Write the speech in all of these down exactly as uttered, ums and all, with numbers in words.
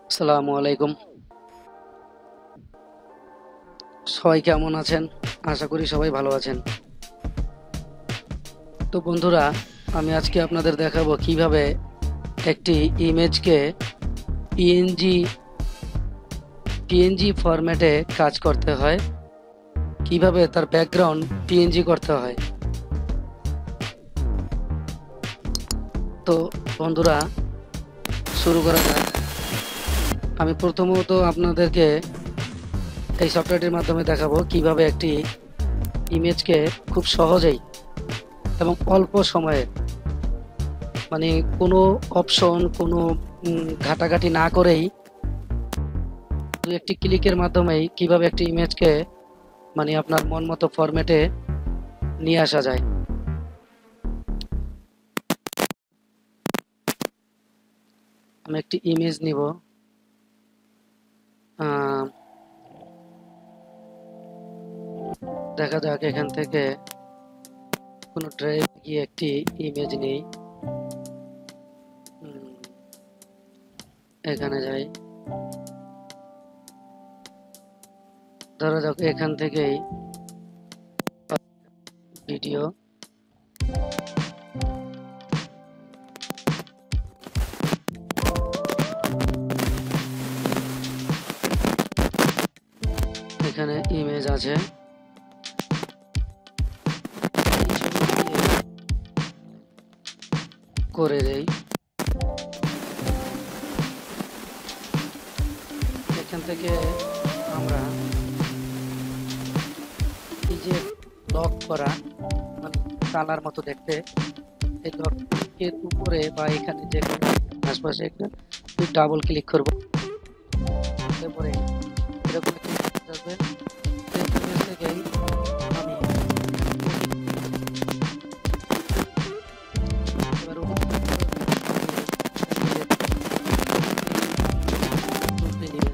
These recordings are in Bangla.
আসসালামু আলাইকুম। সবাই কেমন আছেন? আশা করি সবাই ভালো আছেন। তো বন্ধুরা, আমি আজকে আপনাদের দেখাবো কিভাবে একটি ইমেজকে পিএনজি পিএনজি ফরম্যাটে কাজ করতে হয়, কিভাবে তার ব্যাকগ্রাউন্ড পিএনজি করতে হয়। তো বন্ধুরা, শুরু করা যাক। আমি প্রথমত আপনাদেরকে এই সফটওয়্যারটির মাধ্যমে দেখাবো কিভাবে একটি ইমেজকে খুব সহজেই এবং অল্প সময়ে, মানে কোনো অপশন কোনো উম, ঘাটাঘাটি না করেই দু একটি ক্লিকের মাধ্যমেই কিভাবে একটি ইমেজকে মানে আপনার মন মতো ফরম্যাটে নিয়ে আসা যায়। আমি একটি ইমেজ নিব। আহ, দেখা যাক এখান থেকে কোনো ড্রাইভ গিয়ে একটি ইমেজ নেই। উম, এখানে যাই, ধরা যাক এখান থেকেই ভিডিও। এখানে ইমেজ আছে, করে দেই। এখান থেকে আমরা এই যে লক করা, মানে তালার মতো দেখতে, এই লকের উপরে বা এখানে যে আশপাশে একটা ডাবল ক্লিক করব, তারপরে এরকম একটা ইমেজ আসবে। সেই ইমেজ থেকেই আমি এবার তুলতে নিবেন।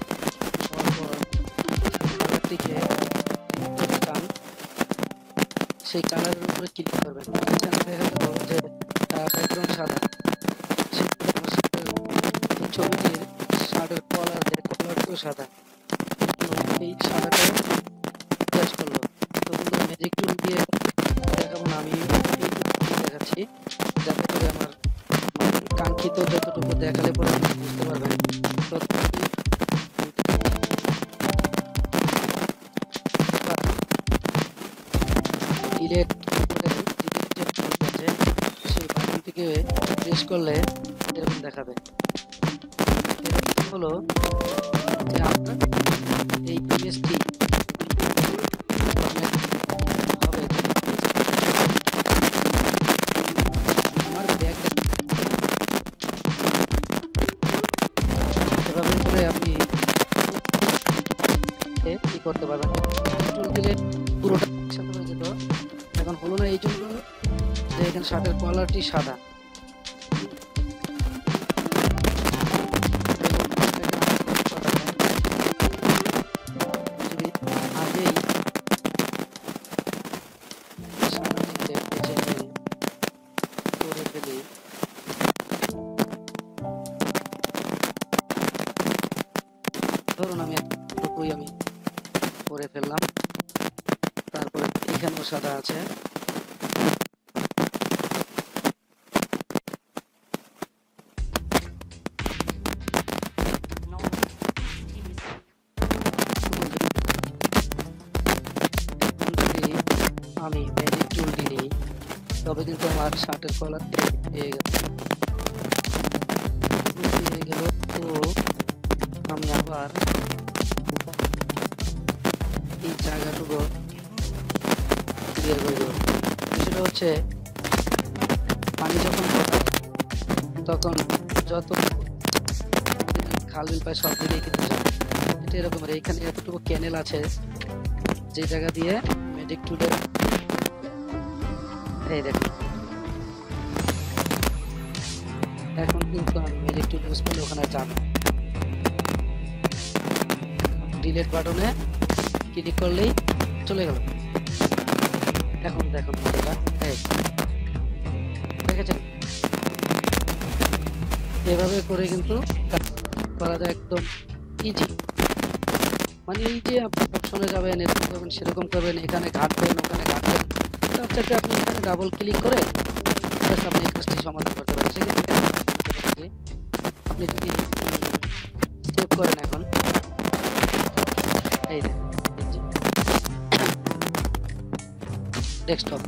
কালারটিকে টান, সেই কালারের উপরে ক্লিক করবেন। এখানে দেখা গেল যে ব্যাকগ্রাউন্ড সাদা, সেই ছবিটির শার্টের কলার কলারটিও সাদা, এই সাদাটা চেঞ্জ করলো। তো বন্ধুরা, ম্যাজিক টুল দিয়ে দেখাবো না, আমি এই দেখাচ্ছি যাতে করে আমার কাঙ্ক্ষিত যতটুকু দেখালে পরে আপনি বুঝতে পারবেন। ডিলেট আছে, সেই বাটনটিকে প্রেস করলে এরকম দেখাবে। এরকম হলো যে আপনার এই ইমেজটি হবে। আমার ব্যাগ এভাবে করে আপনি কি করতে পারবেন। টুল দিলে পুরোটা একসাথে হয়ে যেত, এখন হলো না, এই জন্য যে এখানে শার্টের কলারটি সাদা। যদি আগেই সাদাটিকে বেছে নিয়ে করে ফেলি, ধরুন আমি এতটুকুই আমি করে ফেললাম, তারপরে এখানেও সাদা আছে। আমি ম্যাজিক টুলটি নিই, তবে কিন্তু আমার শার্টের কলার পেয়ে গেছে পেয়ে গেল। তো আমি আবার এই জায়গাটুকু ক্লিয়ার করে দেবো। বিষয়টা হচ্ছে, পানি যখন ফোটায় তখন যত খাল বিল পায় সব দিকেই কিন্তু যায়। এটা এরকম, এইখানে এতটুকু ক্যানেল আছে যে জায়গা দিয়ে ম্যাজিক টুলের, এই দেখুন এখন কিন্তু আমি ম্যাজিক টুল ইউজ করলে ওখানে যাবে। ডিলেট বাটনে ক্লিক করলেই চলে গেল। এখন দেখুন বন্ধুরা, এই দেখেছেন, এভাবে করে কিন্তু করা যায় একদম ইজি। মানে এই যে আপনি অপশনে যাবেন, এরকম করবেন, সেরকম করবেন, এখানে ঘাটবেন, ওখানে ঘাটবেন, তার চাইতে আপনি এখানে ডাবল ক্লিক করে জাস্ট আপনি এই কাজটি সমাধান করতে পারেন। সেক্ষেত্রে আপনি যদি সেভ করেন এখন এই যে ডেস্কটপ,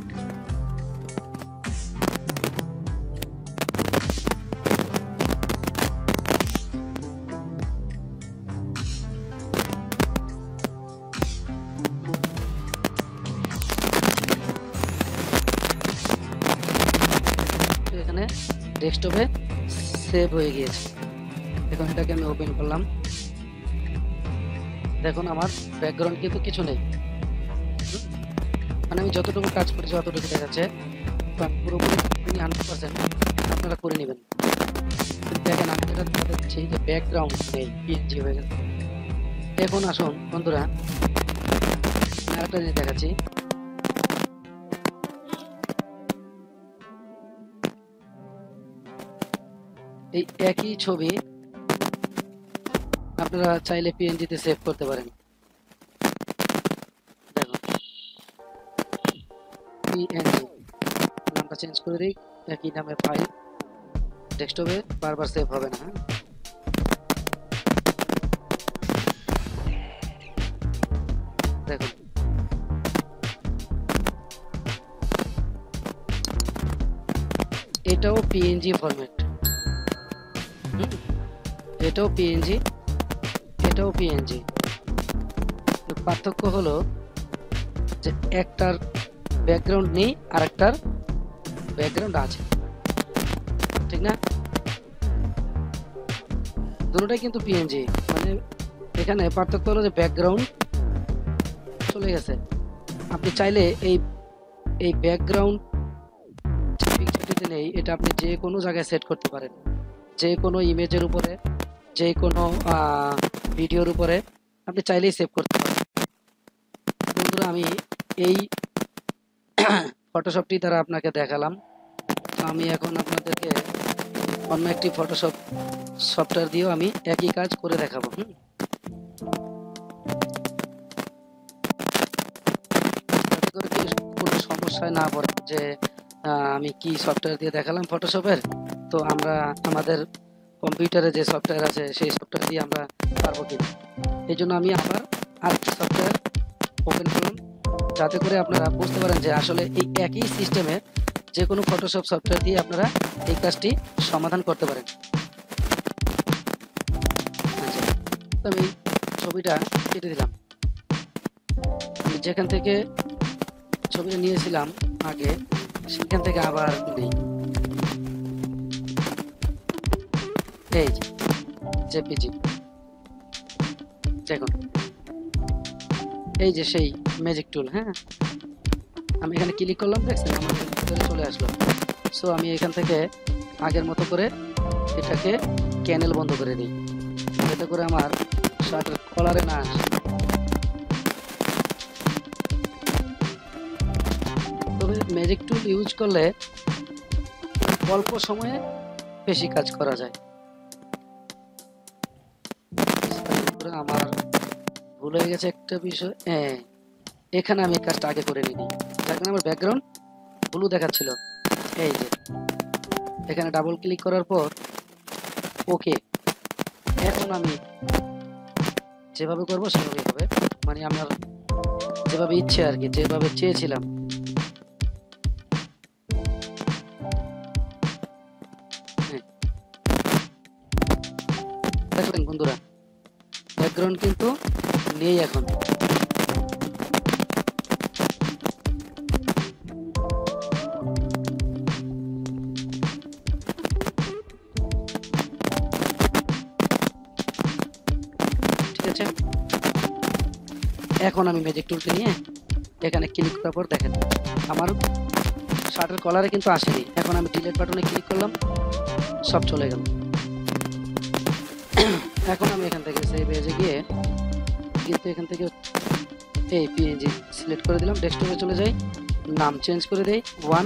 এখানে ডেস্কটপে সেভ হয়ে গিয়েছে। এখন এটাকে আমি ওপেন করলাম, দেখুন আমার ব্যাকগ্রাউন্ড কিন্তু কিছু নেই, মানে আমি যতটুকু কাজ করেছি অতটুকু দেখাচ্ছে। পুরোপুরি হান্ড্রেড পার্সেন্ট আপনারা করে নেবেন। দেখেন আমি যেটা দেখাচ্ছি যে ব্যাকগ্রাউন্ড নেই, পিএনজি হয়ে গেছে। এখন আসুন বন্ধুরা আরেকটা জিনিস দেখাচ্ছি। এই একই ছবি আপনারা চাইলে পিএনজি তে সেভ করতে পারেন। দেখুন পিএনজি নামটা চেঞ্জ করে দিই, একই নামের ফাইল, ডেস্কটপে বারবার সেভ হবে না। দেখুন এটাও পিএনজি ফরম্যাট, এটাও পিএনজি, এটাও পিএনজি। পার্থক্য হলো যে একটার ব্যাকগ্রাউন্ড নেই আর একটার ব্যাকগ্রাউন্ড আছে, ঠিক না? দুটোটাই কিন্তু পিএনজি, মানে এখানে পার্থক্য হলো যে ব্যাকগ্রাউন্ড চলে গেছে। আপনি চাইলে এই এই ব্যাকগ্রাউন্ড পিকচারটিতে নেই, এটা আপনি যে কোনো জায়গায় সেট করতে পারেন, যে কোনো ইমেজের উপরে, যে কোনো ভিডিওর উপরে আপনি চাইলেই সেভ করতে পারেন। বন্ধুরা আমি এই ফটোশপটি দ্বারা আপনাকে দেখালাম। আমি এখন আপনাদেরকে অন্য একটি ফটোশপ সফটওয়্যার দিয়েও আমি একই কাজ করে দেখাবো। হুম কোনো সমস্যায় না পড়ে যে আমি কি সফটওয়্যার দিয়ে দেখালাম ফটোশপের, তো আমরা আমাদের কম্পিউটারে যে সফটওয়্যার আছে সেই সফটওয়্যার দিয়ে আমরা পারবো কিনা। এই জন্য আমি আবার আরেকটি সফটওয়্যার ওপেন করলাম, যাতে করে আপনারা বুঝতে পারেন যে আসলে এই একই সিস্টেমে যে কোনো ফটোশপ সফটওয়্যার দিয়ে আপনারা এই কাজটি সমাধান করতে পারেন। আচ্ছা, আমি ছবিটা কেটে দিলাম, আমি যেখান থেকে ছবিটা নিয়েছিলাম আগে সেখান থেকে আবার নেই, এই জেপিজি। দেখুন এই যে সেই ম্যাজিক টুল, হ্যাঁ আমি এখানে ক্লিক করলাম, দেখছেন আমার ভিতরে চলে আসলো। সো আমি এখান থেকে আগের মতো করে এটাকে ক্যানেল বন্ধ করে দিই, যাতে করে আমার শার্টের কলারে না আসে। তবে ম্যাজিক টুল ইউজ করলে অল্প সময়ে বেশি কাজ করা যায়। আমার ভুল হয়ে গেছে একটা বিষয়, হ্যাঁ এখানে আমি কাজটা আগে করে নিই, দেখেন আমার ব্যাকগ্রাউন্ড ব্লু দেখাচ্ছিল, এই যে এখানে ডাবল ক্লিক করার পর ওকে। এখন আমি যেভাবে করবো সেভাবেই হবে, মানে আমার যেভাবে ইচ্ছে আর কি, যেভাবে চেয়েছিলাম। দেখলেন বন্ধুরা ব্যাকগ্রাউন্ড কিন্তু নেই এখন। ঠিক আছে, এখন আমি ম্যাজিক টুলটা নিয়ে এখানে ক্লিক করার পর দেখেন আমার শার্টের কলারে কিন্তু আসেনি। এখন আমি ডিলিট বাটনে ক্লিক করলাম, সব চলে গেল। এখন আমি এখান থেকে সেভ পেজে গিয়ে কিন্তু এখান থেকে এই পিএনজি সিলেক্ট করে দিলাম, ডেস্কটপে চলে যাই, নাম চেঞ্জ করে দেই ওয়ান,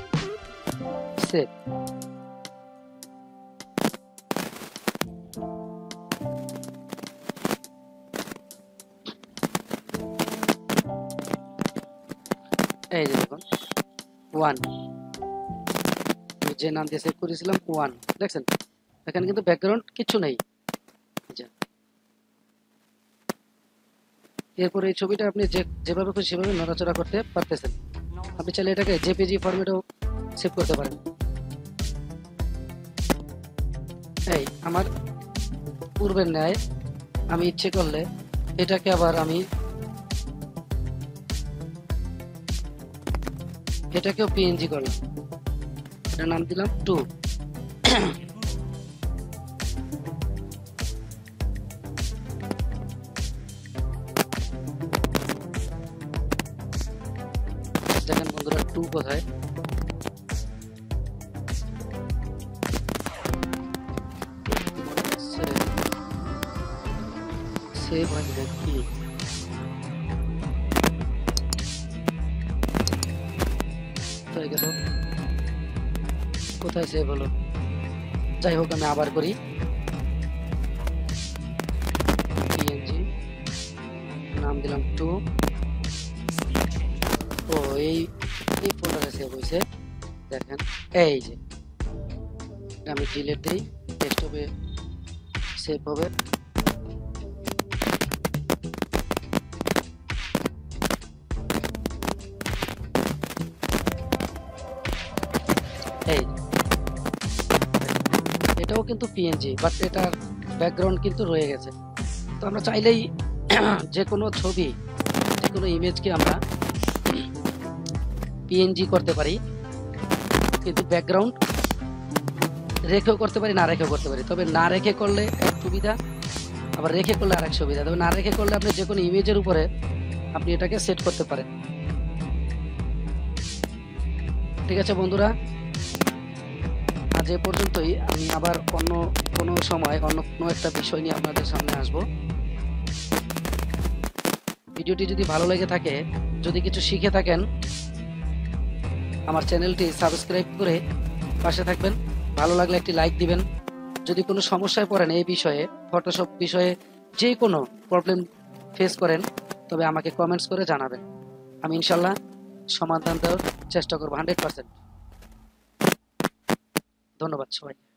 সেভ। এই যে দেখুন ওয়ান, যে নাম দিয়ে সেভ করেছিলাম ওয়ান, দেখছেন এখানে কিন্তু ব্যাকগ্রাউন্ড কিছু নেই। এরপর এই ছবিটা আপনি যে যেভাবে খুশি সেভাবে নড়াচড়া করতে পারতেছেন। আপনি চাইলে এটাকে জেপিজি ফরম্যাটেও সেভ করতে পারেন। এই আমার পূর্বের ন্যায় আমি ইচ্ছে করলে এটাকে আবার আমি এটাকেও পিএনজি করলাম, এটার নাম দিলাম টু। দেখেন বন্ধুরা টু কোথায়, সেভ হয়ে যায় কি হয়ে গেল, কোথায় সেভ হলো? যাই হোক আমি আবার করি পিএনজি, নাম দিলাম টু। ও এই এই ফোল্ডারে সেভ হয়েছে, দেখেন এই যে আমি ডিলিট দিই, ডেস্কটপে সেভ হবে। এই এটাও কিন্তু পিএনজি, বাট এটার ব্যাকগ্রাউন্ড কিন্তু রয়ে গেছে। তো আমরা চাইলেই যে কোনো ছবি, যে কোনো ইমেজকে আমরা পিএনজি করতে পারি, কিন্তু ব্যাকগ্রাউন্ড রেখেও করতে পারি, না রেখেও করতে পারি। তবে না রেখে করলে এক সুবিধা, আবার রেখে করলে আরেক সুবিধা। তবে না রেখে করলে আপনি যে কোনো ইমেজের উপরে আপনি এটাকে সেট করতে পারেন। ঠিক আছে বন্ধুরা, আজ এ পর্যন্তই। আমি আবার অন্য কোনো সময় অন্য কোনো একটা বিষয় নিয়ে আপনাদের সামনে আসব। ভিডিওটি যদি ভালো লেগে থাকে, যদি কিছু শিখে থাকেন, আমার চ্যানেলটি সাবস্ক্রাইব করে পাশে থাকবেন। ভালো লাগলে একটি লাইক দিবেন। যদি কোনো সমস্যায় পড়েন এই বিষয়ে, ফটোশপ বিষয়ে যে কোনো প্রবলেম ফেস করেন, তবে আমাকে কমেন্টস করে জানাবেন। আমি ইনশাল্লাহ সমাধান দেওয়ার চেষ্টা করবো হান্ড্রেড পার্সেন্ট। ধন্যবাদ সবাই।